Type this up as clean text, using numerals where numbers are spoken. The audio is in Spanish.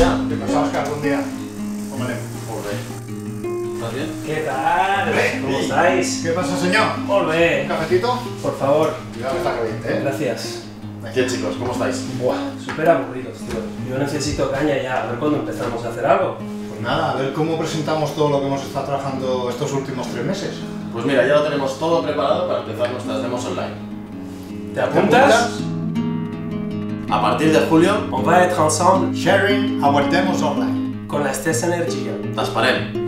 ya. Que pensabas que algún día... Hombre. Joder. ¿Estás bien? ¿Qué tal? ¿Cómo estáis? ¿Qué pasa, señor? Molt ¿Un bé. cafetito? Por favor. Cuidado que está caliente, ¿eh? Gracias. ¿Qué chicos? ¿Cómo estáis? Buah, súper aburridos, tío. Yo necesito caña ya, a ver cuándo empezamos a hacer algo. Pues nada, a ver cómo presentamos todo lo que hemos estado trabajando estos últimos 3 meses. Pues mira, ya lo tenemos todo preparado para empezar nuestras demos online. ¿Te apuntas? A partir de julio, On va être ensemble Sharing our demos online. con la stessa energía. t'esperem.